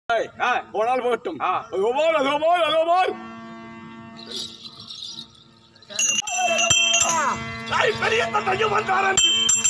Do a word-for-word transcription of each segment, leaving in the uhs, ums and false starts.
போனால் போட்டும். அதோ போல் அதோ போல் அதோ போல் பெரிய தந்தையும் வந்தாரன்.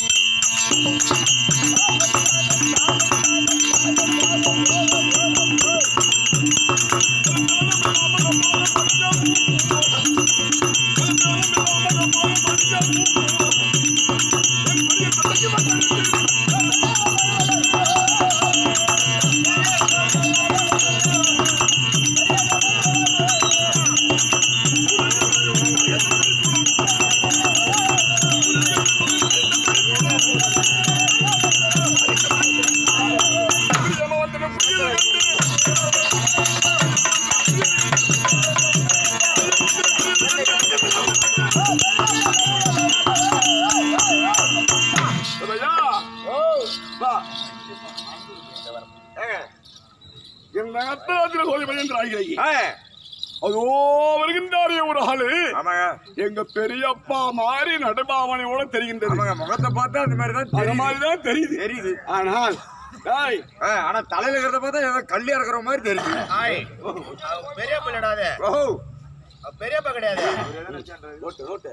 அதோ வருகின்றாரே ஒரு ஆளு. எங்க பெரியப்பா மாதிரி நடுபாவனையோட தெரிகின்றது. முகத்தை பார்த்தா அந்த மாதிரிதான் மாதிரிதான் தெரியுது தெரியுது ஆனால் ஆனா தலையில இருக்கிறத பார்த்தா ஏதோ கல்லியா இருக்கிற மாதிரி தெரியுது. பெரியப்பா இல்லடாத. ஓ பெரியப்பா கிடையாது. நோட்டு நோட்டு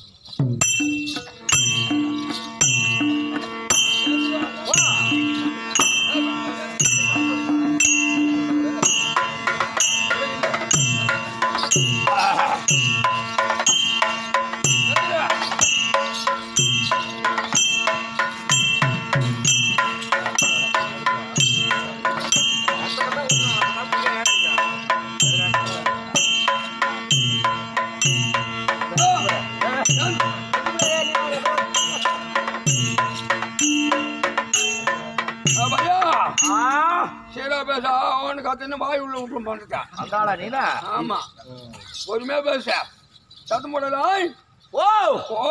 வாய் உள்ள விட்டு பண்ணிட்டான். அந்தாளா நீனா? ஆமா பொறுமையா பேச சத்தம் போடல. ஓ ஓ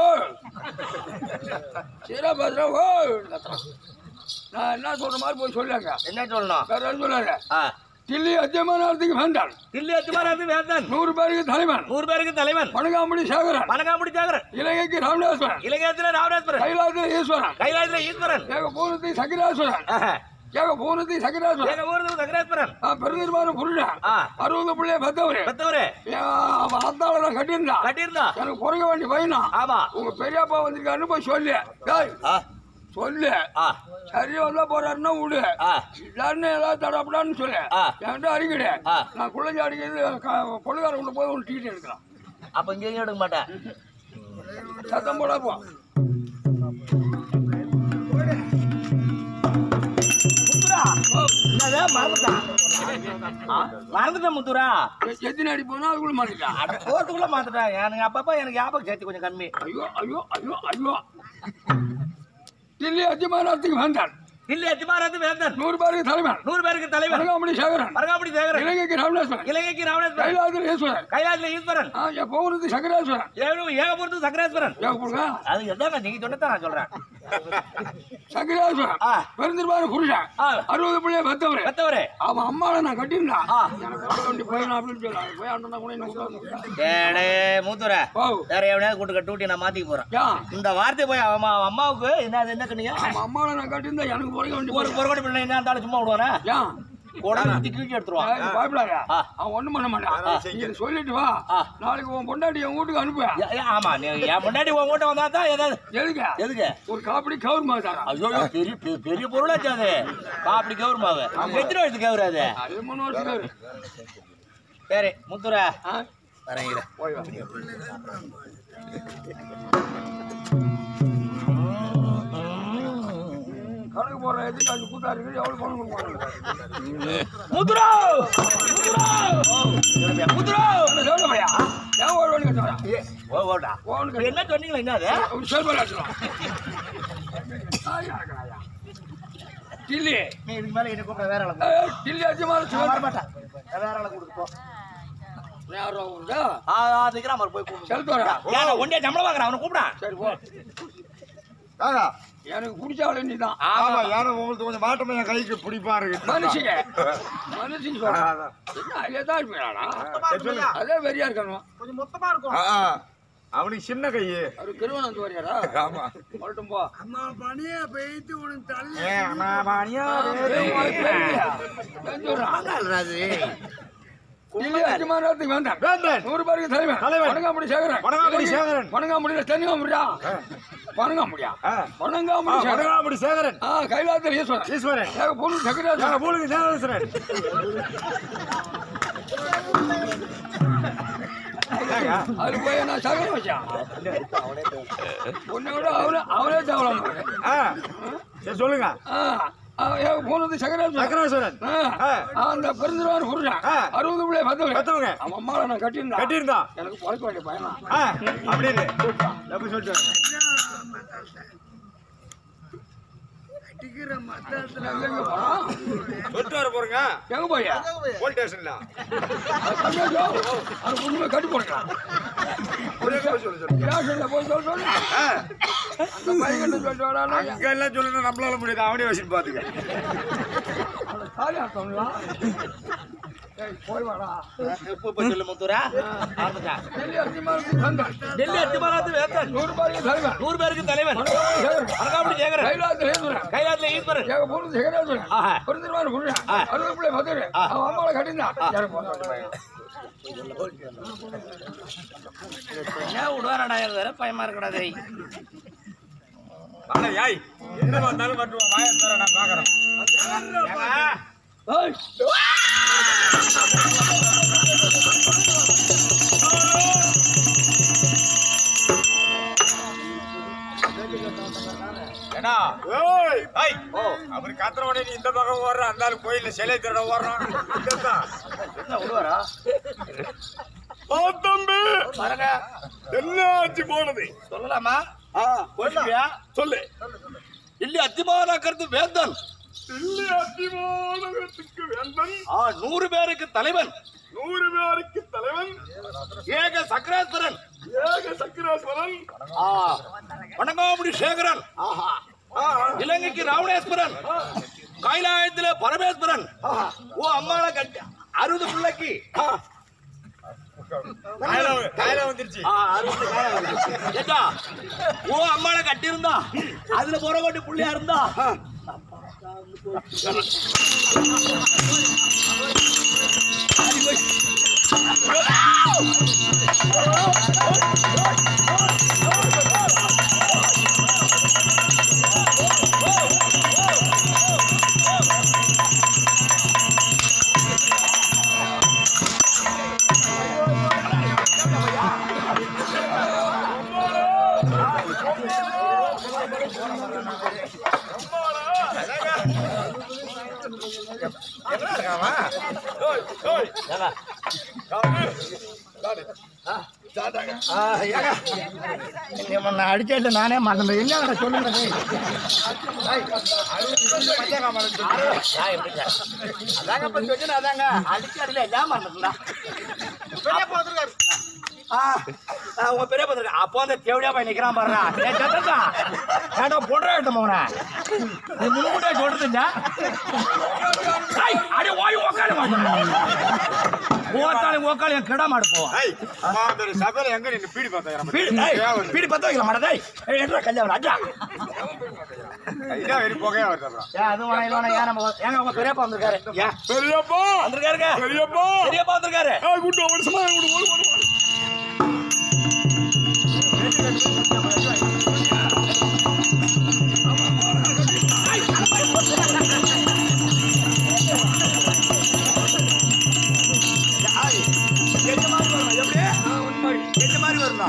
சீரா பேசுற. ஓ நான் என்ன சொல்ற மாதிரி போய் சொல்லுங்க. என்ன சொல்லணும்? வேற என்ன சொல்லாங்க. தில்லி அத்தியமானத்துக்கு வேண்டான். தில்லி அத்தியமானத்துக்கு வேண்டான். நூறு பேருக்கு தலைவன். நூறு பேருக்கு தலைவன். பனகாமுடி சேகரன். பனகாமுடி சேகரன். இலங்கைக்கு ராமநாதேஸ்வரன். இலங்கையில ராமநாதேஸ்வரன். கைலாச ஈஸ்வரன். கைலாச ஈஸ்வரன். ஏக பூர்ணத்தை சகிராசுரன். ஏக பூர்ணத்தை சகிராசுரன். ஏக பூர்ணத்தை சகிராசுரன். பெருநிர்வாணம் புரிஞ்சான். அறுபது பிள்ளைய பெத்தவரு பெத்தவரு அத்தாள கட்டியிருந்தா கட்டியிருந்தா எனக்கு பிறக்க வேண்டிய பையனா. ஆமா உங்க பெரியப்பா வந்திருக்காருன்னு போய் சொல்லு. சொல்லு சரி வந்தா போறாருன்னா விடு. இல்லன்னு ஏதாவது தடப்படான்னு சொல்லு. என்கிட்ட அறிக்கிடு. நான் குழந்தை அடிக்கிறது கொள்ளுகார கொண்டு போய் ஒன்று டீட்டு எடுக்கலாம். அப்ப இங்கேயும் எடுக்க மாட்டேன். சத்தம் போடா போ. மறந்துட்டேன் முத்துரா. எத்தனை அடி போனா அதுக்குள்ள மாத்திட்டான். போறதுக்குள்ள மாத்திட்டான். எனக்கு அப்பப்ப எனக்கு ஞாபகம் சேர்த்து கொஞ்சம் கம்மி. ஐயோ ஐயோ ஐயோ ஐயோ தில்லி அத்தியமானத்துக்கு வேண்டான். தில்லி அத்தியமானத்துக்கு வேண்டான். நூறு பேருக்கு தலைவன். நூறு பேருக்கு தலைவன். பனகாமுடி சேகரன். பனகாமுடி சேகரன். இலங்கைக்கு ராமநாதேஸ்வரன். இலங்கைக்கு ராமநாதேஸ்வரன். கைலாச ஈஸ்வரன். கைலாச ஈஸ்வரன். பூர்ணத்தை சகரேஸ்வரன். ஏகபூர்ணத்து சகரேஸ்வரன். அது எதாங்க நீங்க சொன்னதான் நான் சொல்றேன். சகரேஸ்வரன் பெருந்திருவாரு புருஷன். அறுபது பிள்ளைய பெத்தவரு பெத்தவரு அவன் அம்மாவை நான் கட்டியிருந்தான். மூத்துற வேற எவனையாவது கூட்டு கட்டூட்டி நான் மாத்திக்க போறேன். இந்த வார்த்தை போய் அம்மாவுக்கு என்ன என்ன கண்ணியா அம்மாவை நான் கட்டியிருந்தா எனக்கு பிறக்க வேண்டிய ஒரு பொறுக்கோட பிள்ளை என்ன இருந்தாலும் சும்மா விடுவாரா? ஒண்ணும் பண்ண மாட்டான். சொல்லிட்டு வா நாளைக்கு உன் பொண்டாட்டி என் வீட்டுக்கு அனுப்பு. ஆமா என் பொண்டாட்டி உன் வீட்டை வந்தா தான் ஏதாவது எதுக்கு எதுக்கு ஒரு காப்படி கவுர் மாவு தரேன். ஐயோ பெரிய பெரிய பொருளாச்சு அது. காப்படி கவுர் மாவு எத்தனை வருஷத்துக்கு கவுர் அது? அது மூணு வருஷம். சரி முத்துரா வரேன். கணக்கு போடுற எதுக்கு அது கூட்டா இருக்குது எவ்வளவு பணம் கொடுப்பாங்க. முத்துரா முத்துரா சொல்லுவையா ஏன் ஒரு வழி கட்டுறா ஓடா என்ன சொன்னீங்களா? என்ன சொல்லுவா டில்லி நீ இதுக்கு மேல என்ன கூப்பிட வேற ஆளு டில்லி அஜிமால வர மாட்டேன். வேற ஆளை கொடுப்போம். போய் கூப்பிட்டு ஒன்றே சம்பளம் வாங்குறேன். அவனை கூப்பிடான். சரி போ. எனக்கு பிடிச்சாலே நீதான். ஆமா யாரும் உங்களுக்கு கொஞ்சம் மாட்டமா என் கைக்கு பிடிப்பா இருக்கு. மனுஷங்க மனுஷன் சொல்றான். அதே வெறியா இருக்கணும். கொஞ்சம் மொத்தமா இருக்கும். அவனுக்கு சின்ன கையே. அவரு கிருவனந்து வரையாரா? ஆமா. வரட்டும் போ. அம்மா பணியா பெய்து உனக்கு தள்ளி ஏ அம்மா பணியா ராஜு அத்திமானத்துக்கு வேண்டாம். வேண்டாம். நூறு பேருக்கு தலைவன். தலைவன். வணங்காமுடி சேகரன். வணங்காமுடி சேகரன். வணங்காமுடியில தென்னியாமுடியா? வணங்காமுடியா? வணங்காமுடி சேகரன். வணங்காமுடி சேகரன். ஆ, கைலாசர் ஈஸ்வரன். ஈஸ்வரன். ஏக பொண்ணு சக்கராஜா. ஏக பூலுக்கு சேகரன். அது போய் நான் சகரம் வச்சான். உன்னை விட அவனே அவனே தேவலாம். சரி சொல்லுங்க. போனது சக்கராஜன். சக்கரேஸ்வரன். அந்த பெருந்திருவான் புரிஞ்சான். அறுபது பிள்ளை பத்தவங்க பத்தவங்க அவன் அம்மாவை நான் கட்டியிருந்தா கட்டியிருந்தா எனக்கு பழக்க வேண்டிய பயனா அப்படின்னு எப்படி சொல்லிட்டு அடிக்கிற மத்தத்துல எங்க போறான்? சொல்லிட்டு வர போறீங்க. எங்க போயா? போலீஸ் ஸ்டேஷன்ல அது உண்மை கட்டி போடுறான். ஸ்டேஷன்ல போய் சொல்ல சொல்லு. அந்த பையன் சொல்லிட்டு வரானா? அங்க எல்லாம் சொல்லணும் நம்மளால முடியாது. அவனே வச்சுட்டு பாத்துக்க. சாரி அர்த்தம்லாம் போய் வாடா. எப்ப சொல்லு முத்துரா ஆரம்பிச்சா டெல்லி அத்திமானத்துக்கு வந்தான். டெல்லி அத்திமானத்து வேந்தன் நூறு பேருக்கு தலைவன். நூறு பேருக்கு தலைவன் வணங்காமுடி சேகரன். கைலாசர் ஈஸ்வரன். கைலாசல ஈஸ்வரன். ஏக பொண்ணு சக்கராஜன். பெருந்திருவான் புரிஞ்சான். அறுபது பிள்ளை பத்தவங்க அவன் அம்மாவை கட்டியிருந்தான். எனக்கு போன பையன் என்ன விடுவாரடா வேற பயமா இருக்கடாது. யாய் என்ன வந்தாலும் மட்டும் வாயை தர நான் பாக்குறேன். அவரு கத்துற உடனே நீ இந்த பக்கம் ஓடுற அந்த கோயில்ல சிலை திருட ஓடுறான். என்ன விடுவாரா தம்பி பாருங்க என்ன ஆச்சு போனது சொல்லலாமா? சொல்லு. இல்லி அத்திமானக்கருத்து வேந்தன். இல்லி அத்திமானகத்துக்கு வேந்தன். நூறு பேருக்கு தலைவன். நூறு பேருக்கு தலைவன். ஏக சக்கரேஸ்வரன். ஏக சக்கரேஸ்வரன். வணங்காமுடி சேகரன். இலங்கைக்கு ராவணேஸ்வரன். கைலாயத்திலே பரமேஸ்வரன். ஓ அம்மாளை கட்டி அறுபது பிள்ளைக்கு வந்துருச்சு. ஓ அம்மாளை கட்டி இருந்தா அதுல புறப்பட்டு புள்ளியா இருந்தா அடிச்சேன் நானே மறந்து என்ன சொல்லுங்க. அதாங்க அடிச்சு அடியில எல்லாம் மறந்துட்டா உங்க பெரிய பத்திரிக்கை அப்போ அந்த தேவடியா போய் நிக்கிறான் பாருடா. ஏடா போடுற போன முன்கூட்டியா சொல்றதுங்க. அடி ஓய் ஓக்காளி ஓக்காளி ஓக்காளி கிட மாடு போவான். சபையில எங்க நீங்க பீடி பார்த்தா பீடி பத்த வைக்கல மாட்டா என்ன கல்யாணம் அஜா வெறி புகையா வருது. அது ஏன் நம்ம ஏங்க உங்க பெரியப்பா வந்திருக்காரு. பெரியப்பா வந்திருக்காருங்க. பெரியப்பா பெரியப்பா வந்திருக்காரு. குட்டு வருஷமா எந்த மாதிரி வருதா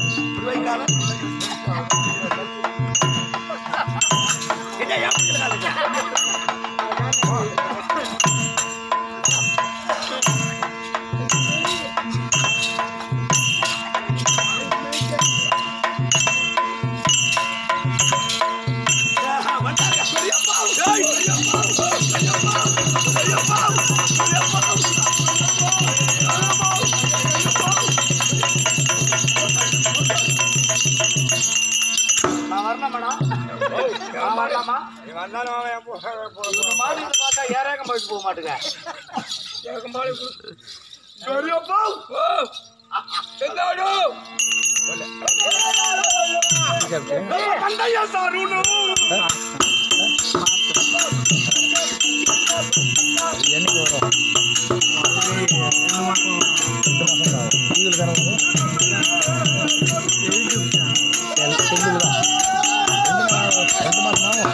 ஏறாக போக மாட்டேங்க. பெரியப்பா என்னையா தருணம் என்னைக்கு வரும் ரெண்டு மாசம்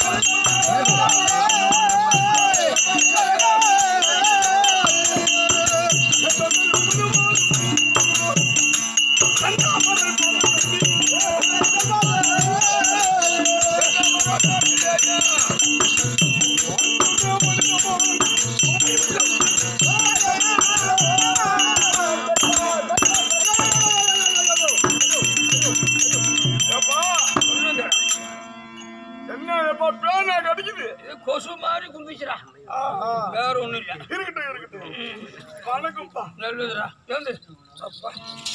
கொசு மாதிரி கும்பிச்சுடா வேற ஒண்ணும் இல்ல. இருக்கட்டும் இருக்கட்டும் வணக்கம்ப்பா நல்லதுடா எழுந்து அப்பா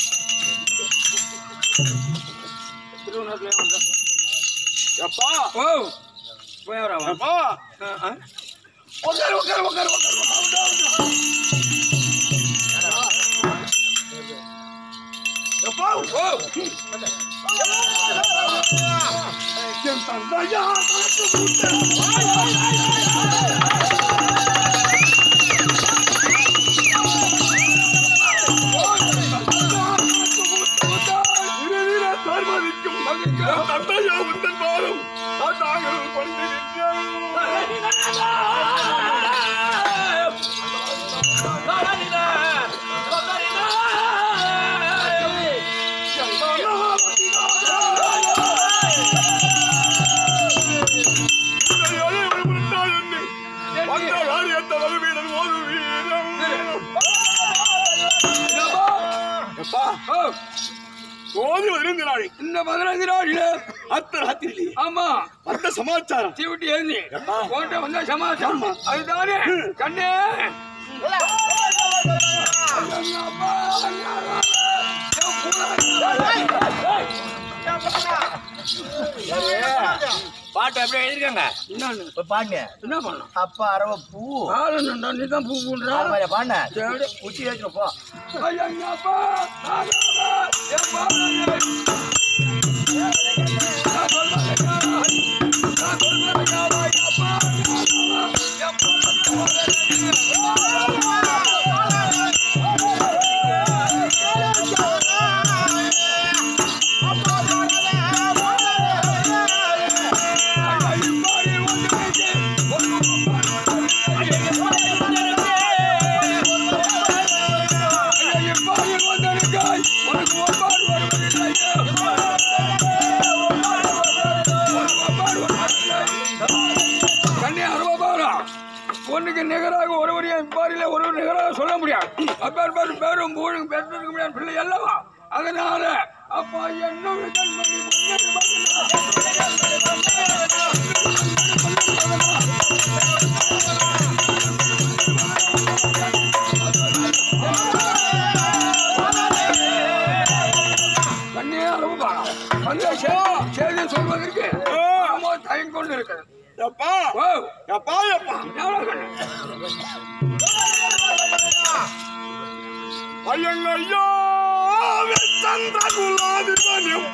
எப்பா ஓ போயவரா எப்பா உட்காரு உட்காரு உட்காரு உட்காரு எப்பா ஓ என் தந்தையா தந்தையா உந்தன் பாலும் நாங்கள் கொண்டிருக்கிறோம் சோதி பதினைந்து நாள் இந்த பதினைந்து நாளில அத்தராத்திரிலே ஆமா அந்த சமாச்சாரம் தீவிட்டு எழுந்தி போட்ட வந்த சமாச்சாரம் அதுதானே கண்ணே பாட்டு அப்படியே எழுதிருக்காங்க என்னன்னு பாடுங்க என்ன பண்ணலாம் அப்பா அரவ பூ ஆளுநண்டா நீ தான் பூ பூன்றா பாடுன சரி குச்சி வச்சுட்டு போ ஐயப்பா ஒன்றுக்கு நிகராக ஒருவரைய இப்பாரில ஒருவர் நிகராக சொல்ல முடியாது. அப்பேர் பேர் பேரும் பூழும் பெற்றிருக்க முடியாது பிள்ளை அல்லவா. அதனால அப்பா என்ன கண்ணியே அனுபவம் வந்து செய்தி சொல்வதற்கு தயங்க கொண்டு இருக்கிறது. எப்பா எப்பா எப்பா ஐயங்கய்யோ சந்திர குலாதிபதியும்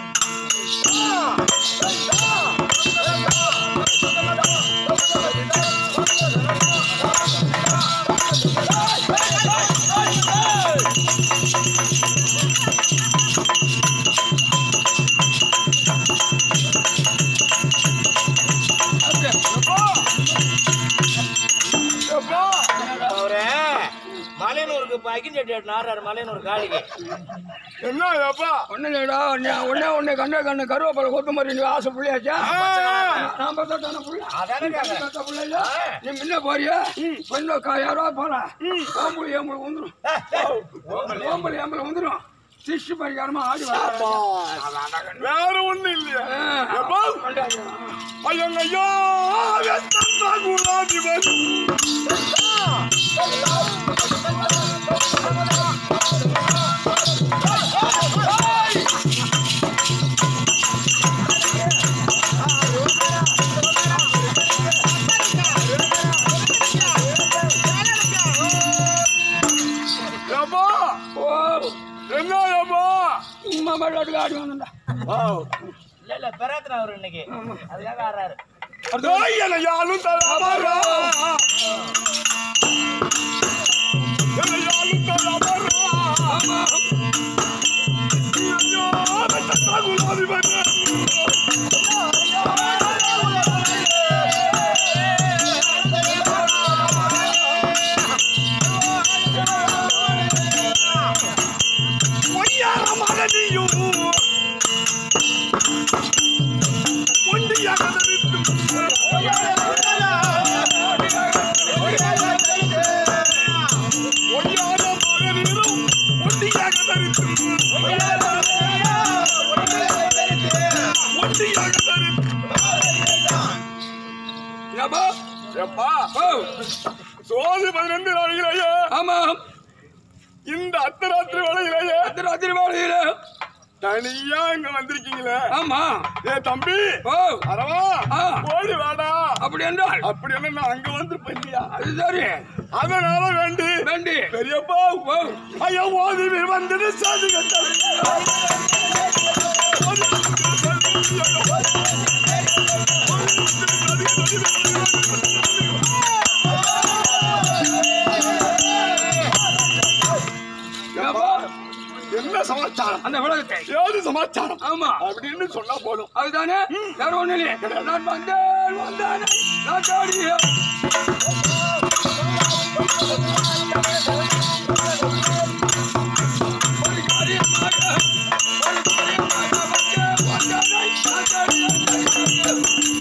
மலையனூருக்கு பகிர்ந்து நாறாரு மலையனூர் காலிக்கு என்ன அப்பா ஒண்ணு இல்லடா ஒன்னே ஒண்ணு கண்ண கண்ணு கருவேப்பிலை கொத்து மாதிரி நீ ஆசை புள்ளியாச்சா நான் பார்த்தா புள்ள இல்ல நீ முன்ன போறியா கொஞ்சம் யாரோ போல ஓம்புலி ஏம்புல வந்துடும் ஓம்புலி ஏம்புல வந்துடும் சிஷ்டி பரிகாரமா ஆடி வேற ஒண்ணு இல்லையா ஐயங்கய்யோ சந்திர குலாதிபதி என்ன உமா மல்லாட்டுக்கு ஆடி வந்தா இல்ல பெறாத்தன அவர் இன்னைக்கு அதுக்காக ஆறாரு யாரும் தராமரா யாரும் தராமரா ஐயோ தகுலாதி வந்து ஒய்யார மகனியும் ஒண்டியாக ஒய்யார மகனிலும் ஒண்டியாக தரித்து ஒண்டியாக தரித்து ஏப்பா எப்பா ஓ சோதி பதினெண்டு நாளையிலேயே ஆமாம் இந்த அர்த்தராத்திரி வேளையிலேயே ராத்திரி வேளையில தனியா இங்க வந்திருக்கீங்களே ஆமா ஏ தம்பி ஓ அரவா ஆ. ஓடி வாடா அப்படி என்றால் அப்படி என்ன நான் அங்க வந்திருப்பேன் இல்லையா அது சரி அதனால வேண்டி வேண்டி பெரியப்பா ஓ ஐயா ஓதி வந்துட்டு சாதி ஏப்பா என்ன சமாச்சாரம் அந்த விளக்கத்தை ஏது சமாச்சாரம் ஆமா அப்படின்னு சொன்னா போதும் அதுதானே வேற ஒண்ணு இல்லையே நான் வந்தேன் வந்தேன் நான் தாடிய ஒரு காரியமாக ஒரு காரியமாக வந்தேன் வந்தேன் நான் தாடிய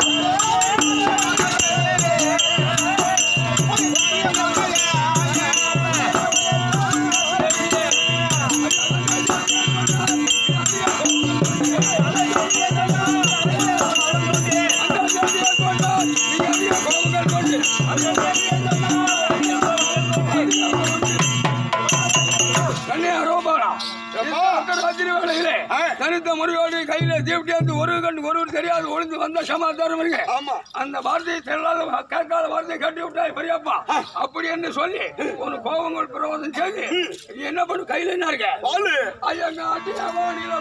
தனித்த முறையோடு கையில தீப்டியாந்து ஒரு கண்டு ஒருவர் தெரியாது ஒளிந்து வந்த சமாச்சாரம் இருக்கு ஆமா அந்த வார்த்தையை செல்லாத கேட்காத வார்த்தையை கட்டி விட்டாய் பெரியப்பா அப்படி என்று சொல்லி ஒரு கோபங்கள் பிரவோதம் செய்து நீ என்ன பண்ணு கையில என்ன இருக்க வாழு ஐயங்க அட்டியாவா நீல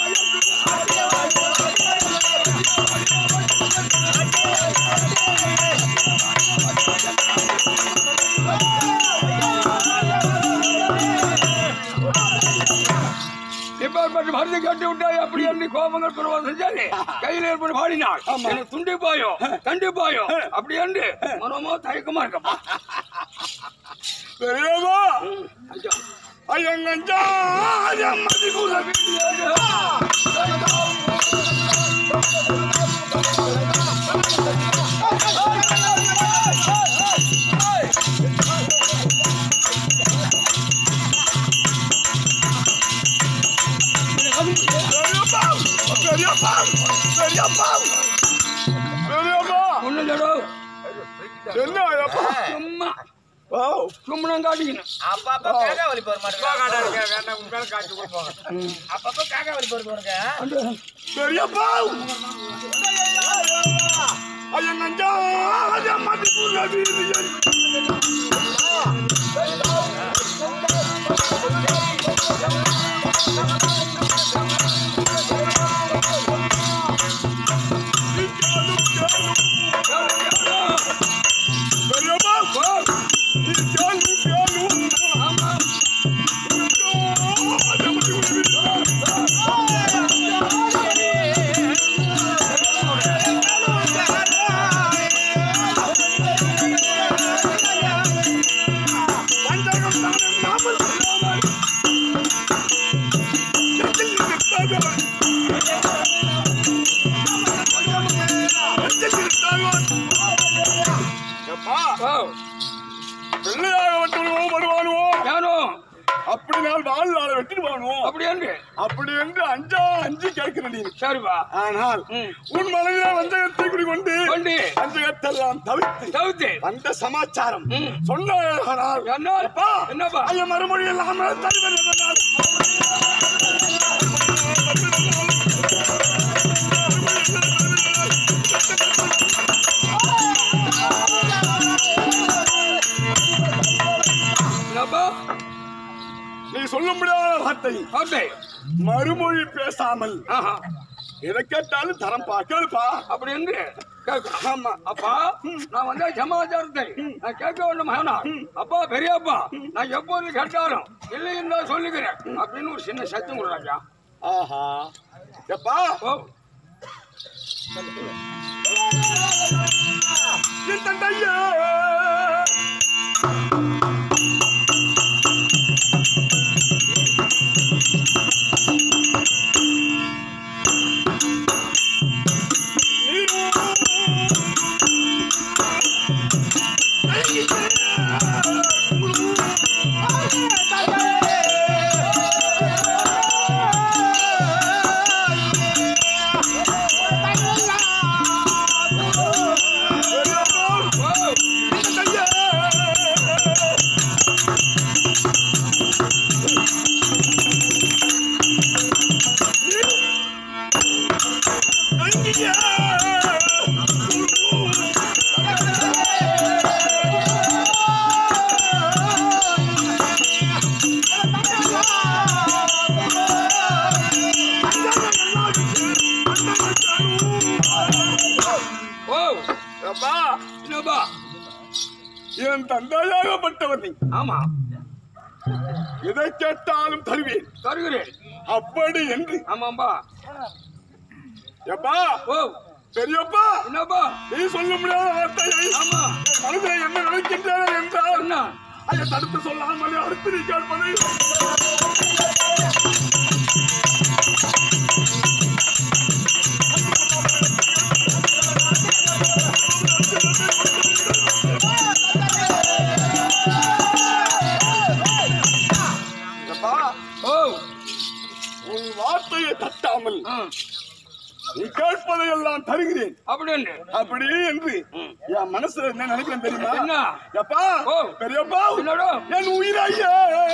மருந்து கட்டி விட்டாய் அப்படி என்று கோபங்கள் பிரவோதம் செய்து கையில ஏற்பட்டு பாடினாள் எனக்கு துண்டிப்பாயோ கண்டிப்பாயோ அப்படி என்று மனமோ தயக்கமா இருக்கப்பா பெரியவா ஐயங்கஞ்சா மதி கூட சும்மா சும்மா காட்டிக்கணும் அப்பப்ப காக்கா வலி போற மாதிரி வேண்டாம் உங்க காட்சி கொடுப்பாங்க அப்பப்ப காக்கா வலி போறது பாருங்க பெரியப்பா ஐயங்கஞ்சா மதி கூட அப்படி நான் வாழ் நாளை வெட்டிட்டு போகணும் அப்படி என்று அப்படி என்று அஞ்சா அஞ்சு கேட்கிறேன் நீ சரிப்பா ஆனால் உன் மனைவியை வஞ்சகத்தை குடி கொண்டு கொண்டு வஞ்சகத்தெல்லாம் தவிர்த்து தவிர்த்து வந்த சமாச்சாரம் சொன்னால் என்னப்பா என்னப்பா ஐய மறுமொழி எல்லாம் தருவது நீ சொல்ல முடியாத வார்த்தை வார்த்தை மறுமொழி பேசாமல் எதை கேட்டாலும் தரம்பா கேளுப்பா அப்படி என்று கேட்கணும். ஆமா அப்பா நான் வந்த சமாச்சாரத்தை நான் கேட்க வேண்டும் மகனா. அப்பா பெரியப்பா நான் எப்போது கேட்டாலும் இல்லை என்றால் சொல்லுகிறேன் அப்படின்னு ஒரு சின்ன சத்தம் கொடுறாங்க. ஆஹா எப்பா ஓ என் தந்தையா என் தந்தையாகப்பட்டவர் நீ. ஆமா எதை கேட்டாலும் தருவேன் தருகிறேன் அப்படி என்று. ஆமாம்பா. எப்பா ஓ பெரியப்பா என்னப்பா நீ சொல்ல முடியாத வார்த்தையை ஆமா மனதில் என்ன நினைக்கின்றன என்றால் என்ன அதை தடுத்து சொல்லாமலே அடுத்து நீ கேட்பது உன் வார்த்தையை தட்டாமல் நீ கேட்பதை எல்லாம் தருகிறேன் அப்படி என்று அப்படி என்று என் மனசுல என்ன நினைக்கிறேன் தெரியுமா? என்ன எப்பா பெரியப்பா என்னடா என் உயிரையே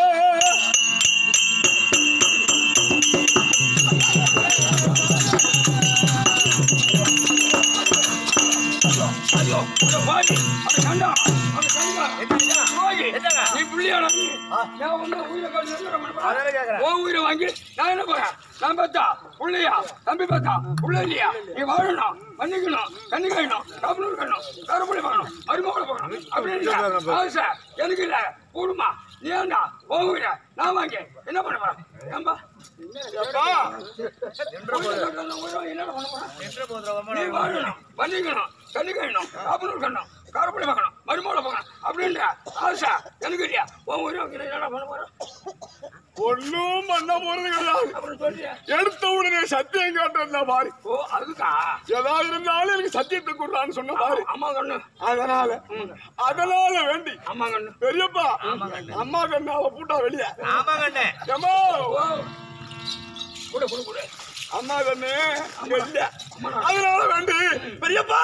ஐயோ அட பாடி அட கண்டா அட கண்டா போய் நீ புள்ளியாடா நான் வந்து உயிரை காட்டி நிறுத்துறேன். ஓ உயிரை வாங்கி நான் என்ன போறேன்? நான் பார்த்தா புள்ளையா தம்பி பார்த்தா புள்ள இல்லையா? நீ வாழணும் பண்ணிக்கணும் கண்ணி கழிக்கணும் காப்பூர் இருக்கணும் கருப்புள்ளி பார்க்கணும் மருமகளை பார்க்கணும் அப்படின்னு ஆசை எனக்கு இல்லை கூடுமா நீ ஏண்டா ஓ உயிரை நான் வாங்கி என்ன பண்ண போறேன்? ஏம்பா என்ன பண்ண போறேன்? நீ வாழணும் பண்ணிக்கணும் கண்ணி கழிக்கணும் காப்பூர் இருக்கணும் கருப்புள்ளி பார்க்கணும் மருமகளை பார்க்கணும் அப்படின்ற ஆசை எனக்கு இல்லையா? ஓ உயிரை என்ன பண்ண போறேன்? ஒன்னும் பண்ண போறது கிடையாது. எடுத்த உடனே சத்தியம் காட்டுறா பாரு. ஓ அதுக்கா ஏதாவது இருந்தாலும் எனக்கு சத்தியத்தை கொடுறான்னு சொன்ன பாரு. அம்மா கண்ணு அதனால அதனால வேண்டி அம்மா கண்ணு பெரியப்பா அம்மா கண்ணு அவ பூட்டா வெளியே. ஆமா கண்ணே ஏமா கூட கூட கூட அம்மா கண்ணு அங்க இல்ல. அதனால வேண்டி பெரியப்பா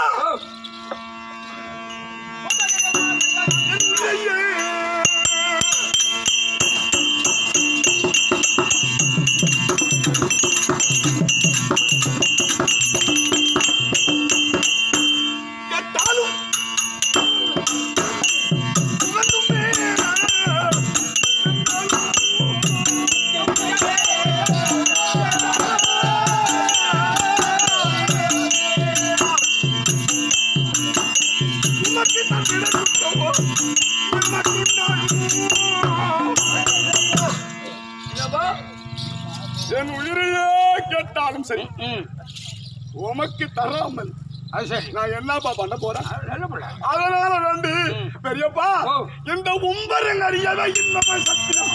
என் உயிரையே கேட்டாலும் சரி உமக்கு தராமல் அது சரி நான் என்னப்பா பண்ண போறேன்? நல்ல பிள்ளை அதனால வேண்டி பெரியப்பா இந்த உம்பரங்க அறியவே இன்னமே சத்தியம்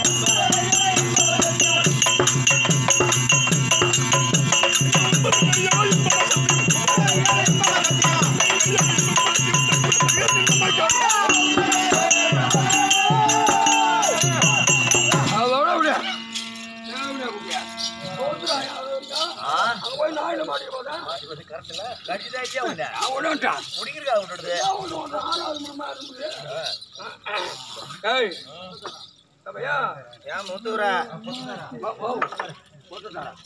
அதோட விட போய் நான் என்ன மாட்டி போதேன்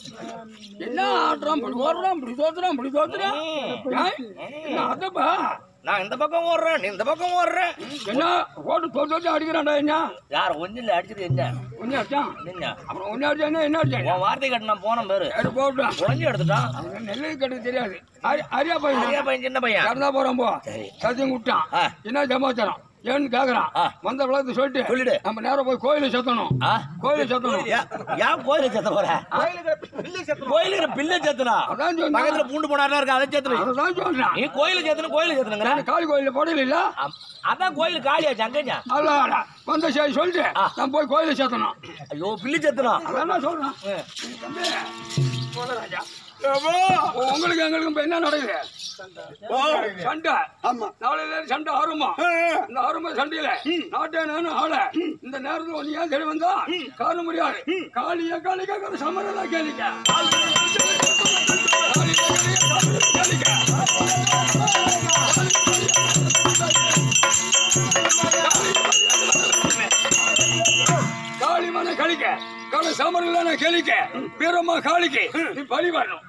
என்ன ஆடுறான் இப்படி ஓடுறான் இப்படி தோத்துறான் இப்படி தோத்துறான் அதப்பா நான் இந்த பக்கம் ஓடுறேன் நீ இந்த பக்கம் ஓடுறேன் என்ன போட்டு தொட்டு தொட்டு அடிக்கிறான்டா என்ன யார் ஒன்னில் அடிச்சது என்ன ஒன்னு அடிச்சான் என்ன அப்புறம் ஒன்னு அடிச்சா என்ன அடிச்சான் உன் வார்த்தை கட்டு நான் போனேன் பேரு எடுத்து போட்டான் ஒழிஞ்சு எடுத்துட்டான் நெல்லு கட்டு தெரியாது அரி- அரியா பையன் பெரிய பையன் சின்ன பையன் இறந்தா போறான் போ சரி. சத்தியம் விட்டான் ஆ. என்ன சமாச்சாரம் ஏன்னு கேக்குறான் ஆ. வந்த விளக்கு சொல்லிட்டு சொல்லிடு. நம்ம நேரம் போய் கோயில சேர்த்தணும் ஆ? கோயில சேர்த்தணும் ஏன் ஏன் கோயில சேர்த்த போற கோயிலுக்கு பிள்ளை சேர்த்தனா அதான் சொன்னேன் பக்கத்துல பூண்டு போனாருலாம் இருக்கு அதை சேர்த்து அதான் சொல்றேன் நீ கோயில சேர்த்தணும் கோயில சேர்த்துனுங்கிற நான் காளி கோயில போடல இல்ல அதான் கோயில் காலியாச்சு அங்கኛ அதான் வந்த சரி சொல்லிட்டு ஆ. நான் போய் கோயில சேர்த்தணும் ஐயோ பிள்ளை சேர்த்தனா அதான் நான் சொல்றேன் தம்பி, போடராஜா. ஏப்பா, உங்களுக்கு எங்களுக்கும் இப்ப என்ன நடக்குது வா. சண்டை ஆமா. நாளையில இருந்து சண்டை ஆரம்பம் ஆ, இந்த ஆரம்ப சண்டையில நாட்டே நானும் ஆள இந்த நேரத்துல ஒண்ணு ஏன் சரி வந்தா காண முடியாது காளிய காளிக்க சமரலா கேளிக்க காளிமான கழிக்க கால சமரலான கேளிக்க வீரமா காளிக்கு நீ பலி வரணும்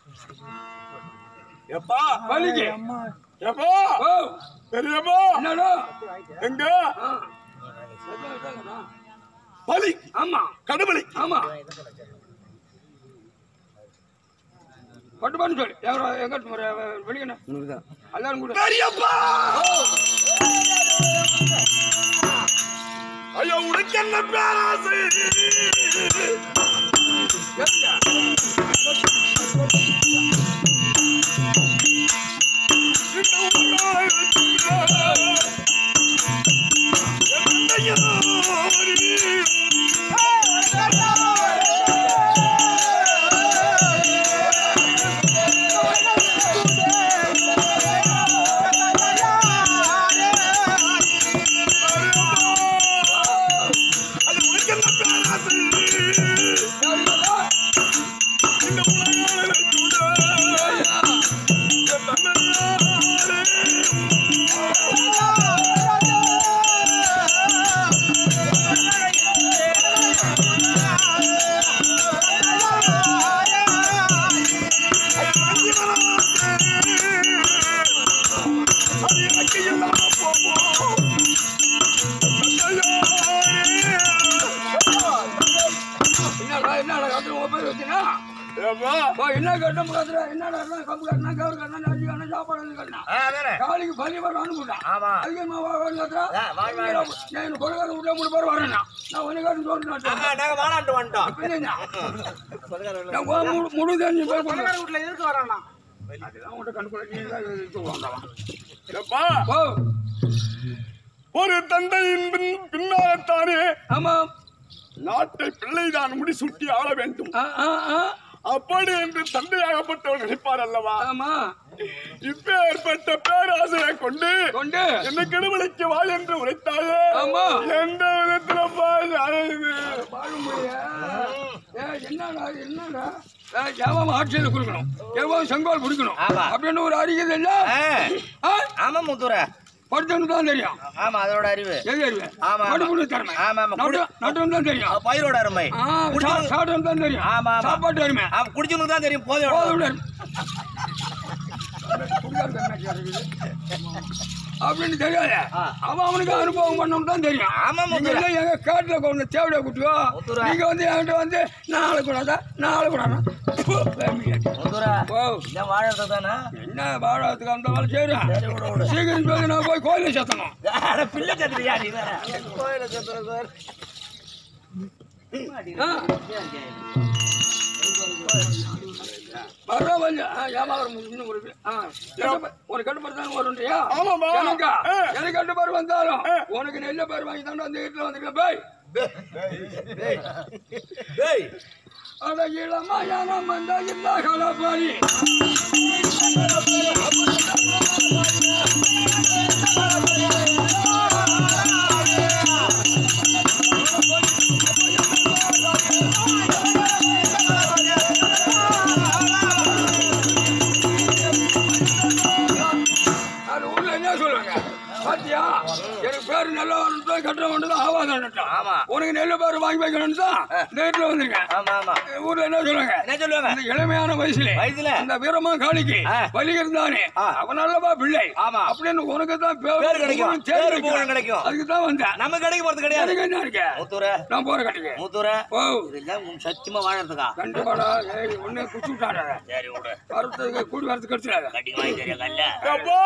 எப்பா, பலிக்கு எப்பா, ஓ பெரியப்பா, என்னடா எங்க ஆ. பலி ஆமா கடுபலி ஆமா பட்டு பண்ணு சொல்லு எங்க எங்க வெளியே எல்லாரும் கூட பெரியப்பா, ஐயோ உனக்கு என்ன பேராசை என்னடா என்னடா கட்டு ஒப்பேர் வச்சுனா என்ன கட்டம் கட்டுற என்னடா கம்பு கட்டினா கவர் கட்டினா அரிசி கட்டினா சாப்பாடு கட்டினா காலிக்கு பலி வர அனுப்புட்டேன் ஆமா. அதுக்கு நான் கட்டுறா ஆ, வா, வா, வா. நான் கொலகார விட்டா மூணு பேர் வரேன் நான் ஒன்னு காட்டு சொல்லிட்டு நாங்க வாழாண்டு வந்துட்டோம் முழு தெரிஞ்சு பேர் பண்ணுறேன் வீட்டுல எதுக்கு வரானா அதெல்லாம் உங்கள்கிட்ட கண்குள்ள எப்பா, ஓ ஒரு தந்தையின் பின் பின்னால்தானே ஆமா நாட்டை பிள்ளைதான் முடிசூட்டி ஆள வேண்டும் ஆ ஆ ஆ அப்படி என்று தந்தையாகப்பட்டவர் நினைப்பார் அல்லவா ஆமா இப்பேற்பட்ட பேராசையை கொண்டு கொண்டு என்ன கெடுமலைக்கு வா என்று உரைத்தாயே ஆமா. எந்த விதத்துல என்னடா என்னடா ஜாமம் ஆட்சியில் கொடுக்கணும் எவ்வளவு செங்கோல் பிடிக்கணும் ஆமா. அப்படின்னு ஒரு அறிக்கை இல்ல ஆமா முத்துற படிச்சவனுக்கு தான் தெரியும் ஆமா அதோட அறிவு எது அறிவு ஆமா, ஆமா. நடுப்புணு திறமை ஆமா, ஆமா. நட்டு நட்டுன்னு தான் தெரியும் பயிரோட அருமை ஆ, சா- சாப்பிட்டவனுக்கு தான் தெரியும் ஆமா, ஆமா. சாப்பாட்டு அருமை அவன் குடிச்சவனுக்கு தான் தெரியும் போதையோட போதும் அருமை. குடிகாரனுக்கு என்ன இருக்குது? அப்படின்னு தெரியாது அவன் அவனுக்கு அனுபவம் பண்ணணும் தான் தெரியும் ஆமா, நீங்க முத்துரா. எல்லாம் எங்க காட்டுல கொண்டு தேவையா குட்டியோ முத்துரா. நீங்க வந்து என்கிட்ட வந்து நாளை கூடாதா நாளை கூடாதா முத்துரா ஓ இதான் வாழறது தானே என்ன வாழறதுக்கு அந்த வேலை செய்யறேன் சரி விட விட சீக்கிரம் சொல்லி நான் போய் கோயில சேர்த்தணும் பிள்ளை சத்திரியா நீ வேற கோயில சத்திர சார் ஆ. வர்றோம் வந்து வியாபாரம் இன்னும் ஒரு ஆ, கட்டுப்பா- ஒரு கட்டுப்பாடு தான் வரும்ன்றியா ஆமாம்மா. எனக்கா ஆ. எனக்கு கட்டுப்பாடு வந்தாலும் உனக்கு நெல்ல பேர் வாங்கி தான் அந்த வீட்டுல வந்திருக்கேன் போய் டேய் அட இளமா யானம் வந்தா இல்லா கலப்பாரி அது உள்ள என்ன சொல்லுவாங்க பாத்தியா எனக்கு பேரு நல்லா கட்டுற ஒன்று ஆவாதான் ஆமா. உனக்கு நெல்லு பாரு வாங்கி வைக்கணும்னு தான் நேரில் வந்திருக்கேன். ஆமா ஆமா. ஊர்ல என்ன சொல்லுவாங்க? என்ன சொல்லுவாங்க? இந்த இளமையான வயசுல வயசுல அந்த வீரமா காளிக்கு வலி இருந்தானே அவனாலப்பா பிள்ளை. ஆமா. அப்படின்னு உனக்கு தான் பேர் கிடைக்கும், பேர் புகழும் கிடைக்கும். அதுக்கு தான் வந்தேன். நம்ம கடைக்கு போறது கிடையாது. எனக்கு என்ன இருக்கு? மூத்தூர நான் போற கடைக்கு. மூத்தூர ஓ இதெல்லாம் உன் சத்தியமா வாழறதுக்கா? கண்டிப்பாடா. ஏய் ஒண்ணே குச்சி விட்டாடா. சரி விடு. வரதுக்கு கூடி வரதுக்கு கிடைச்சிடாத. கட்டி வாங்கி தரேன் கல்ல. அப்பா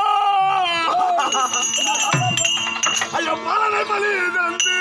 ஐயோ பாலனை பலி தந்து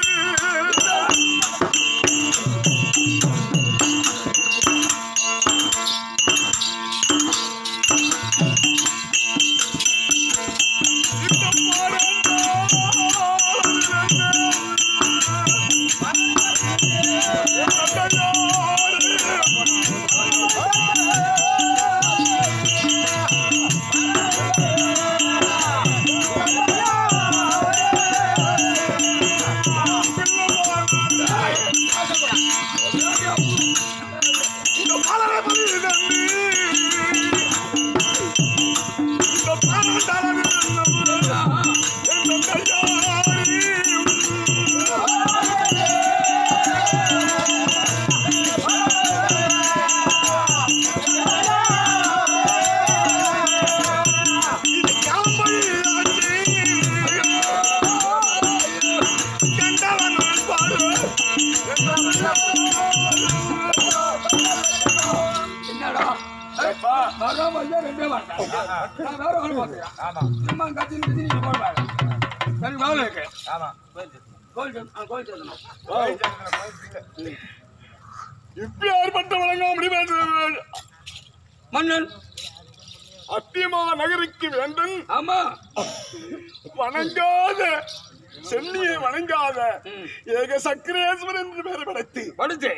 இப்பேற்பட்ட வழங்காமடி மன்னன் அத்தியமா நகருக்கு வேண்டும். ஆமா வணங்காத சென்னியை வணங்காத ஏக சக்கரேஸ்வரன் என்று பெயர் படைத்து படுத்து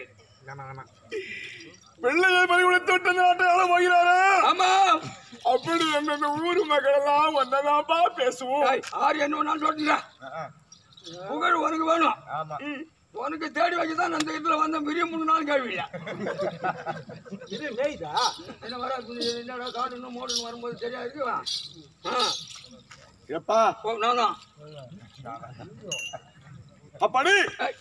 பிள்ளையை பறிகொடுத்து விட்டு நாட்டை போகிறாரா? ஆமா. அப்படி அந்த ஊரு மக்கள் எல்லாம் ஒன்னதாப்பா பேசுவோம். ஆறு என்ன நான் சொல்றேன். புகழ் உனக்கு வேணும். உனக்கு தேடி வச்சுதான் அந்த இடத்துல வந்த பெரிய மூணு நாள் கேள்வி இல்ல. என்ன வர என்னடா காடுன்னு மோடுன்னு வரும்போது சரியா இருக்குவா? எப்பா நானா அப்படி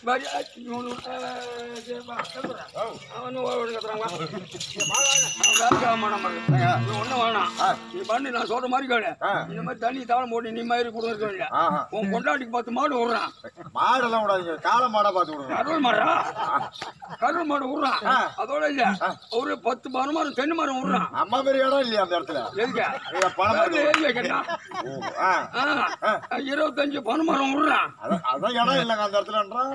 நான் சொல்ற மாதிரி கேளு. இந்த மாதிரி தண்ணி தவணை போட்டு நீ மாதிரி கொடுக்க உன் கொண்டாட்டிக்கு பத்து மாடு விடுறான். மாடெல்லாம் விடாதீங்க, கால மாடா பார்த்து விடுங்க. கருள் மாடா கருள் மாடு விடுறான். அதோட இல்ல ஒரு பத்து மரம் தென்னை மரம் விடுறான். அம்மா பெரிய இடம் இல்லையா அந்த இடத்துல? இருபத்தஞ்சு பனை மரம் விடுறான். அதான் இடம் இல்லைங்க அந்த இடத்துலன்றான்.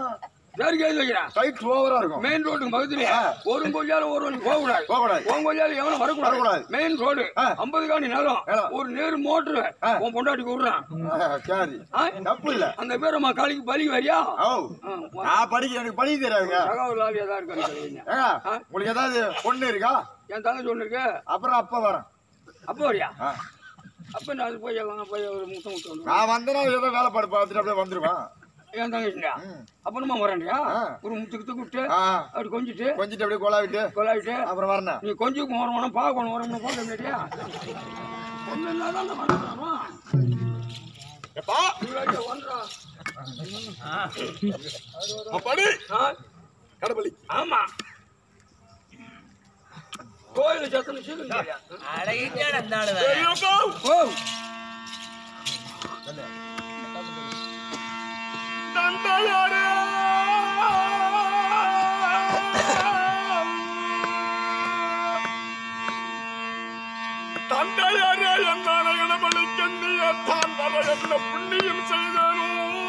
மெயின் ரோடு பக்கத்துல ஒரு கொய்யால ஒரு போகக்கூடாது. உன் கொய்யால எவனும் வரக்கூடாது. மெயின் ரோடு ஐம்பது காணி நிலம் ஒரு நேரு மோட்டரு உன் பொண்டாட்டிக்கு விடுறான். தப்பு இல்ல. அந்த பேர் அம்மா காலிக்கு பலி வரியா? நான் படிக்க எனக்கு படிக்க தெரியாதுங்க. தகவல் ஏதாவது இருக்கா? உங்களுக்கு ஏதாவது பொண்ணு இருக்கா? என் தங்கச்சி ஒண்ணு இருக்கு. அப்புறம் அப்ப வரேன். அப்ப வரியா? அப்ப நான் போய் போய் ஒரு முத்தம் முத்தம் நான் வந்தேன்னா ஏதோ வேலை பாடு பார்த்துட்டு அப்படியே வந்துருவேன். ஏன் தங்கச்சியா அப்பனமா வரண்டியா? ஒரு முத்துக்கு விட்டு அப்படி கொஞ்சிட்டு கொஞ்சிட்டு அப்படியே கொலாவிட்டு கொலாவிட்டு அப்புறம் வரணும். நீ கொஞ்சம் வரணும் பார்க்கணும் வரணும் போக முடியா? ஒன்றுதான் வரணும். அப்படி கடவுளி ஆமா கோயில் சத்தம் சீக்கிரம் தந்தையாரே தந்தையாரே என்னால இடமளிக்கண்ணிய தான் வர என்ன புண்ணியம் செய்தாரோ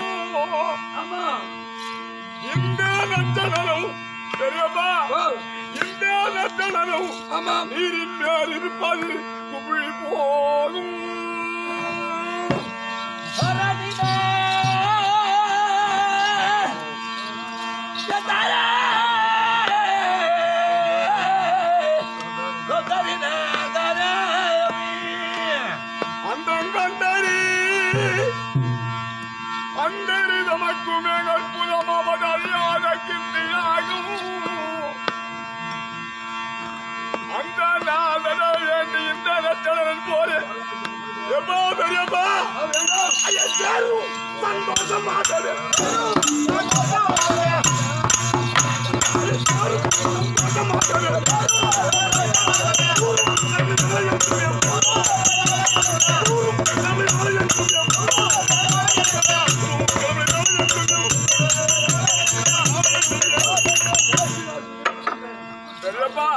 இந்த நஞ்சனரும் பெரியப்பா இந்த நஞ்சனரும் நீரின் மேல் இருப்பது குமிழ் போகும். அந்தரி நமக்குமே அற்புதமாவதாக கிந்தியாகும். அந்த நாதனை வேண்டி இந்த நச்சனன் போல எப்பா பெரியப்பா ஐயா சேரும் சந்தோஷமாகவே பெரியப்பா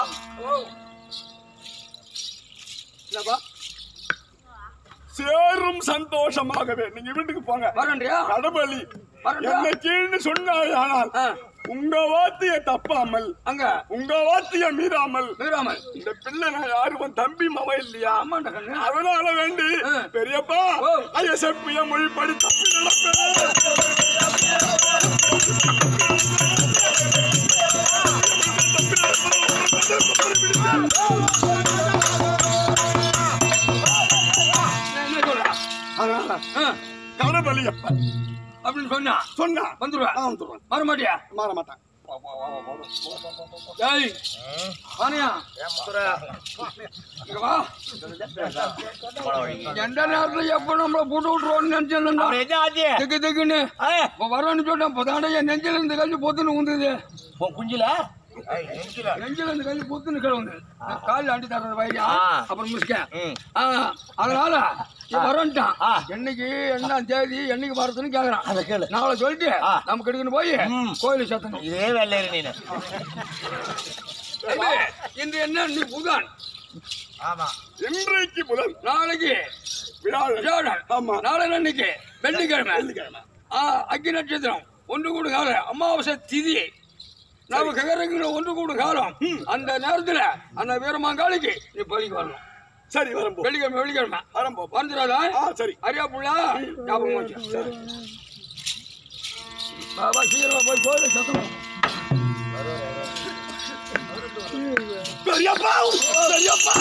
சேரும் சந்தோஷமாகவே நீங்க வீட்டுக்கு போங்க. வரண்டியா கடபலி என்ன கீழ்னு சொன்னாய், ஆனால் உங்க வார்த்தைய தப்பாமல் அங்க உங்க வார்த்தைய மீறாமல் மீறாமல் இந்த பிள்ளை நான் யாரும் தம்பி மவ இல்லையா, ஆமாண்டா கண்ணு. அதனால வேண்டி பெரியப்பா ஐய செப்பிய மொழிப்படி தப்பி கடபலி அப்ப அப்படின்னு சொன்னா சொன்னா வந்துருவா வந்துருவேன். வர மாட்டியா? மாற மாட்டேன். ஏய் வாணியா இங்க வா. எந்த நேரத்துல எப்ப நம்மள போட்டு விட்டுருவோம்னு நினைச்சேன். திக்கு திக்குன்னு வரணும்னு சொன்னேன். இப்பதானே என் நெஞ்சில இருந்து கழிச்சு பொத்துன்னு உந்துது. குஞ்சில நெஞ்சில இருந்து கழிச்சு பொத்துன்னு கிழந்து காலில் அடி தர்றது வயலியா அப்புறம் முடிச்சுக்கேன். அதனால வரன்ட்டான். என்னைக்கு என்ன தேதி என்னைக்கு வரதுன்னு கேக்குறான். நாளை சொல்லிட்டு நம்ம கெடுக்கணும் போய் கோயிலுக்கு சேர்த்தணும். இதே வேலை நீ இன்று என்ன நீ புதான். ஆமா இன்றைக்கு புதன், நாளைக்கு வியாழன். ஆமா நாளை அன்னைக்கு வெள்ளிக்கிழமை. வெள்ளிக்கிழமை அக்கி நட்சத்திரம் ஒன்று கூடு காலம் அமாவாசை திதி நாம ககரங்கிற ஒன்று கூடு காலம். அந்த நேரத்துல அந்த வீரமாங்காளிக்கு நீ பலிக்கு வரணும். சரி வரம்போ. வெள்ளிக்கிழமை வெள்ளிக்கிழமை வரம்போ வந்துடாதா? சரி அரியா புள்ளா ஞாபகம் வச்சு பாபா சீக்கிரமா போய் கோயில சத்தம். பெரியப்பா பெரியப்பா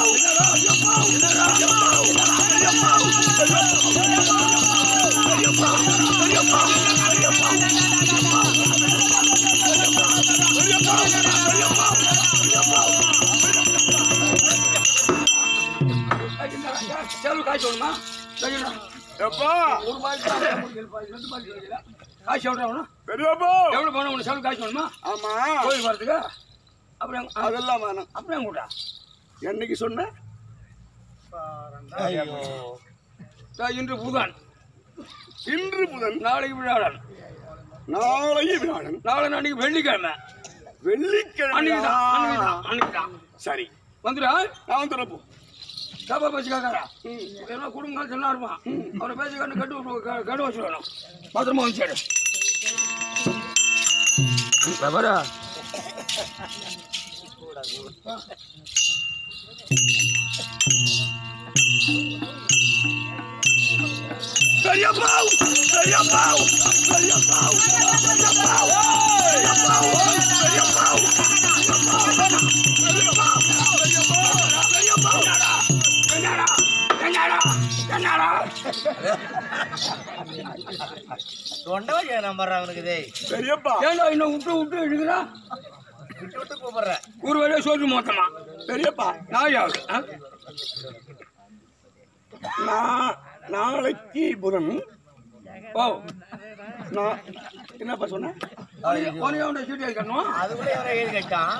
செலவு காய்ச்சி விடணுமா? எப்பா ஒரு மாதிரி ரெண்டு மாதிரி காய்ச்சி விடுறா. பெரியப்பா எவ்வளவு பணம் ஒன்று செலவு காய்ச்சி விடணுமா? ஆமா கோயில் வரதுக்கு அப்புறம் அதெல்லாம் வேணாம். அப்புறம் கூட்டா என்னைக்கு சொன்ன? இன்று புதன், இன்று புதன், நாளைக்கு விழாடன், நாளைக்கு வியாழன், நாளை அன்னைக்கு வெள்ளிக்கிழமை. வெள்ளிக்கிழமை. சரி வந்துடா. நான் திறப்போம். சாப்பா பேச்சு கேட்கறா ஏன்னா குடும்பம் நல்லா இருப்பான். அவனை பேச்சு கண்டு கட்டு விட்டு கடு வச்சு வேணும். பத்திரமா வந்துச்சாரு வரா. பெரியப்பா பெரியப்பா பெரியப்பா தொண்டை நம்புறான் அவனுக்கு. பெரியப்பா ஏன்னா இன்னும் விட்டு விட்டு எடுக்கிறா. விட்டு விட்டு கூப்பிடுறேன். ஒரு வேலையை சொல்லு மொத்தமா. பெரியப்பா நான் யாரு? நான் நாளைக்கு புதன். ஓ நான் என்னப்பா சொன்னேன்? உனையோட சீட்டு வைக்கணும். அதுக்குள்ளே எவரை எழுதி கேட்டான்.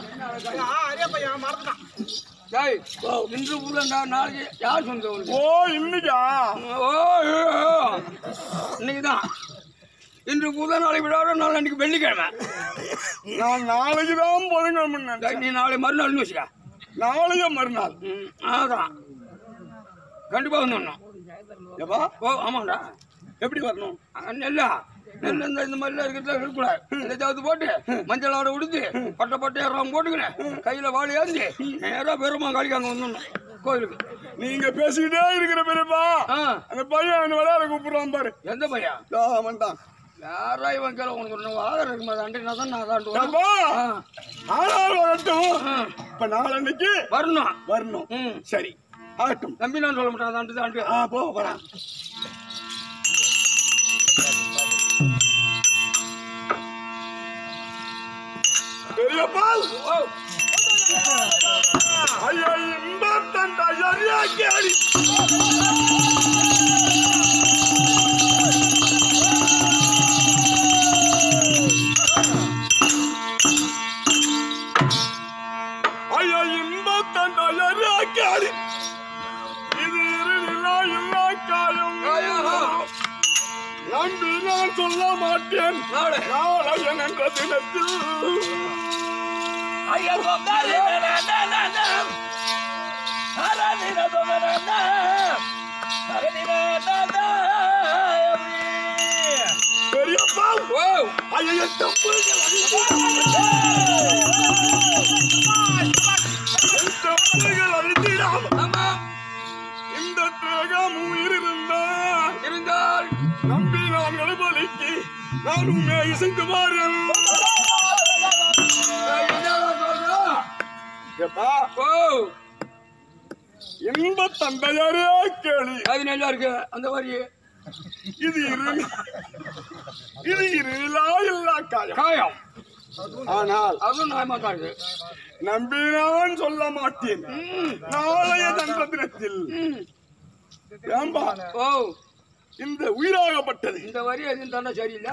டேய் இன்று புதன்டா. நாளைக்கு யார் சொந்த உனக்கு? ஓ இன்னைக்கா? ஓ இன்னைக்கு தான். இன்று புதன், நாளை விழாட, நாளை அன்னைக்கு வெள்ளிக்கிழமை. நான் நாளைக்கு தான் புதன்கிழமை. நீ நாளை மறுநாள்னு வச்சுக்க. நாளைய மறுநாள். அதான் கண்டிப்பா வந்துடணும். எப்பா ஓ ஆமாண்டா. எப்படி வரணும்? நெல்லா நெல் இந்த இந்த மாதிரிலாம் இருக்கிறதுல இருக்கக்கூடாது. இந்த ஜாத்து போட்டு மஞ்சளோட உடுத்து பட்டை பட்டையாரம் போட்டுக்கிறேன். கையில வாழை ஏந்தி நேரா பெருமா காலிக்கு அங்கே வந்துடணும் கோயிலுக்கு. நீங்க பேசிக்கிட்டே இருக்கிற பெரியப்பா அந்த பையன் என்ன விளையாட கூப்பிடுறான் பாரு. எந்த பையன்? அவன்தான். யாரா இவன் கேள உனக்கு ஒன்று ஆதாரம் இருக்குமா? அன்றைக்கு நான் தான் நான் அதாண்டுவேன். ஆனால் வரட்டும். இப்ப நாளன்னைக்கு வரணும் வரணும். சரி ஆகட்டும். நம்பி நான் சொல்ல மாட்டேன். அதாண்டு தாண்டு ஆ போ போறான். பெரியப்பா ஐயா இன்பத்தண்ட ஐயா கேளி ஐயா இன்பத்தண்ட ஐயா கேளி இது இருநிலா இல்லா காயம் நம்பி நான் சொல்ல மாட்டேன் நாளையன் என்ற தினத்தில் ஐயா கோபாலே நனனம் அரனின தோனனம் அரனின தோனனம் பெரியப்பா ஓ ஐயா தப்புகள் தப்புகள் அழித்திடாம ஆமா இந்த தேகம் உயிர் இருந்தால் இருந்தால் நம்பி நான் எழுபலிக்கு நான் உண்மை இசைந்து பாருங்கள் ஓ இன்ப தந்தையாரே கேளி அது நல்லா இருக்கு அந்த மாதிரி இது இரு இது இருளா இல்லா காயம் காயம் ஆனால் அதுவும் நியாயமா தான் இருக்கு நம்பி நான் சொல்ல மாட்டேன் நாளைய தன்ற தினத்தில் ஏம்பா ஓ இந்த உயிராகப்பட்டது இந்த வரி எதுவும் தானே சரியில்லை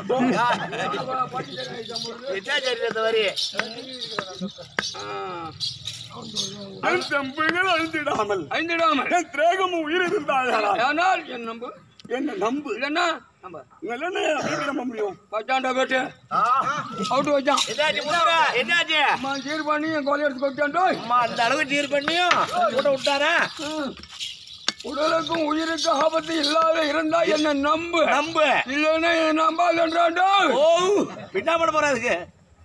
என் தம்புகள் அழிந்திடாமல் ஐந்திடாமல் என் திரேகமும் உயிர் இருந்தால் ஆனால் என் நம்பு என்ன நம்பு இல்லைன்னா நம்ப இல்லைன்னா எப்படி நம்ப முடியும் பச்சாண்டா கேட்டு அவுட்டு வச்சான் என்னாச்சு முருகா என்னாச்சு அம்மா சீர் பண்ணி என் கோலை எடுத்து கொட்டாண்டோ அம்மா அந்த அளவுக்கு டீர் பண்ணியும் கூட விட்டாரா உடலுக்கும் உயிருக்கும் ஆபத்து இல்லாத இருந்தா என்ன நம்பு நம்பு இல்லைன்னா என்ன நம்பாதன்றாண்டோ ஓ பின்னா பண்ண போறா அதுக்கு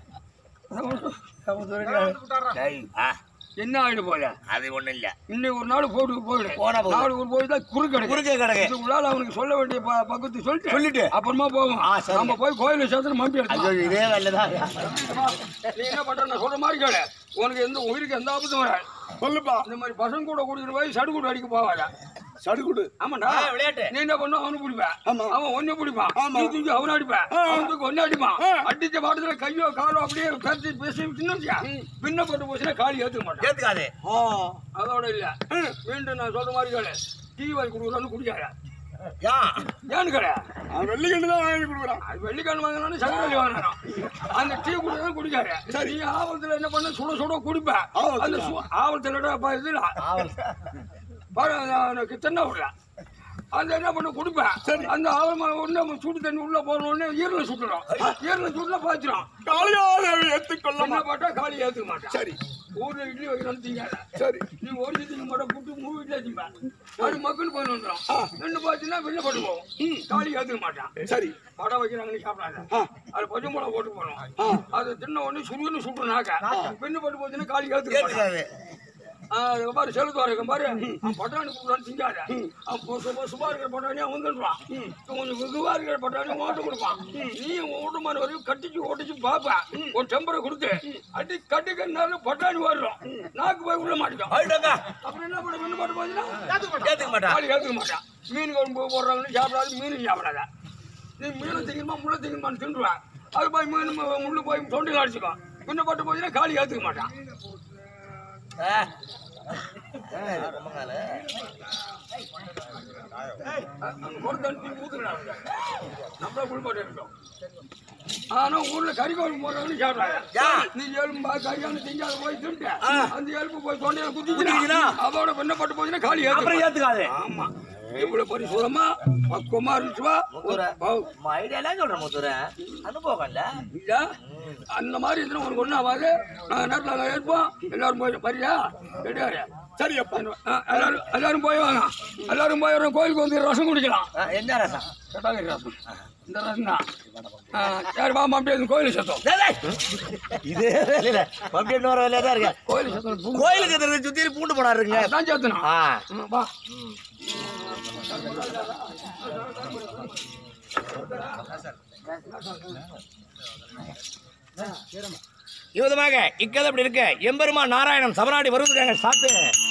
என்ன ஆயிடு போல அது ஒண்ணும் இல்ல இன்னைக்கு ஒரு நாள் போட்டு போயிடு போனா போதும். நாலு ஊர் போய் தான் குறுக்கு குறுக்கே கிடக்கு. இதுக்குள்ளால அவனுக்கு சொல்ல வேண்டிய ப- பக்கத்து சொல்லிட்டு சொல்லிட்டு. அப்புறமா போவோம் ஆ, சரி. நம்ம போய் கோயில சேர்த்து மம்பி எடுத்து இதே வேலைதான் நீ என்ன பண்ற நான் சொல்ற மாதிரி கேளு உனக்கு எந்த உயிருக்கு எந்த ஆபத்தும் வராது சொல்லுப்பா இந்த மாதிரி பசங்க கூட குடிக்கிற போய் சடு கூட அடிக்க போவாங்க சடுகுடு ஆமாண்டா ஆ, விளையாட்டு. நீ என்ன பண்ண அவனு பிடிப்பேன் ஆமா. அவன் ஒன்னு பிடிப்பான் ஆமா. நீ தூக்கி அவனை அடிப்பேன் ஆ. அவன் தூக்கி ஒன்னு அடிப்பான் ஆ. அடிச்ச பாட்டத்துல கையோ காலோ அப்படியே கருத்து பேசி விட்டுனுச்சியா பின்ன போட்டு போச்சுன்னா காலி ஏத்துக்க மாட்டான் ஏத்துக்காது அதோட இல்ல மீண்டும் நான் சொல்ற மாதிரி கேளு டீ வாங்கி கொடுக்குறான்னு குடிக்காத ஏன் ஏன்னு கடை அவன் வெள்ளிக்கண்டு தான் வாங்கி கொடுக்குறான் அது வெள்ளிக்கிழமை வாங்கினாலும் சங்கரவள்ளி வாங்கினான் அந்த டீ குடிதான் குடிக்காரு சரி நீ ஆபத்துல என்ன பண்ண சுட சுட குடிப்ப ஆபத்துல? அந்த சு- ஆபத்துல இதுல பாரு எனக்கு தென்னை விடல அந்த என்ன பண்ண குடிப்பேன் சரி அந்த ஆவல் ஒண்ணு சுடு தண்ணி உள்ள போன உடனே ஈரல சுட்டுறோம் ஈரல சுட்டுல பாய்ச்சிரும் காளியாக ஏற்றுக்கொள்ள என்ன பாட்டா காலி ஏத்துக்க மாட்டேன் சரி ஊர்ல இட்லி வைக்கிறான்னு திங்காத சரி நீ ஒரு திங்க மாட்டோம் புட்டு மூணு இட்லி திம்பேன் அது மக்கள் போய் வந்துடும் ரெண்டு பாய்ச்சுன்னா வெளில போட்டு போவோம் காலி ஏத்துக்க மாட்டான் சரி படம் வைக்கிறாங்கன்னு சாப்பிடாத அது பச்சை மிளகா போட்டு போனோம் அது தின்ன உடனே சுருன்னு சுட்டுனாக்க பெண்ணு போட்டு போச்சுன்னா காலி ஏத்துக்க மாட்டான் ஏத்துக்காது ஆஹ் பாரு செலுத்து வரைக்கும் பாரு அவன் பட்டாணி கொடுக்குறான்னு திங்காத அவன் சுபா சுபா இருக்கிற பட்டாணியா வந்துடுவான் கொஞ்சம் வெகுவா இருக்கிற பட்டாணியா ஓட்டு கொடுப்பான் நீ ஓட்டு மாதிரி வரைக்கும் கட்டிச்சு ஓட்டிச்சு பாப்பேன் ஒரு டெம்பரை கொடுத்து அடி கட்டிக்கிறதுனால பட்டாணி வரும் நாக்கு போய் உள்ள மாட்டிக்கும் ஆயிட்டாங்க அப்புறம் என்ன பண்ண மீன் போட்டு போச்சுன்னா ஏத்துக்க மாட்டா காலி ஏத்துக்க மாட்டான் மீன் குழம்பு போடுறாங்கன்னு சாப்பிடாது மீன் சாப்பிடாத நீ மீனை திங்கணுமா முள்ள திங்கணுமான்னு தின்றுவேன் அது போய் மீன் முள்ளு போய் தொண்டில் அடிச்சுக்கோ பின்ன பட்டு போச்சுன்னா காலி ஏத்துக்க மாட்டான் நம்மள குளிப்பாட்டு இருக்கோம் ஆனா ஊர்ல கறி குழம்பு போடுறவங்க சாப்பிடாத நீ எலும்பா கறியான திங்காத போய் தின்ட்டு அந்த எலும்பு போய் தொண்டையில குத்திச்சுன்னா அதோட பெண்ண பட்டு போச்சுன்னா காலி அப்புறம் ஏத்துக்காது ஆமா இவ்வளவு பரிசுரமா பக்குவமா இருந்துச்சுவா ஐடியா சொல்றேன் முத்துற அனுபவம் இல்ல இல்ல அந்த மாதிரி இருந்தா உனக்கு ஒன்றும் ஆகாது நாங்கள் நேரத்தில் அங்கே இருப்போம் எல்லாரும் போய் பரியா ரெடியாரு சரி அப்பா எல்லாரும் எல்லாரும் போய் வாங்க எல்லாரும் போய் ஒரு கோயிலுக்கு வந்து ரசம் குடிக்கலாம் என்ன ரசம் கட்டாகரி ரசம் இந்த ரசம் தான் யார் வா அப்படியே கோயிலுக்கு சத்தம் இதே வேலையில அப்படியே இன்னொரு வேலையா தான் இருக்கு கோயிலுக்கு சத்தம் கோயிலுக்கு சுத்தி பூண்டு போனா இருக்குங்க தான் சேர்த்தணும் ஆ வா இவ்விதமாக இக்கதை அப்படி இருக்க எம்பெருமா நாராயணன் சபராடி வருவதுக்காக சாப்பிட்டு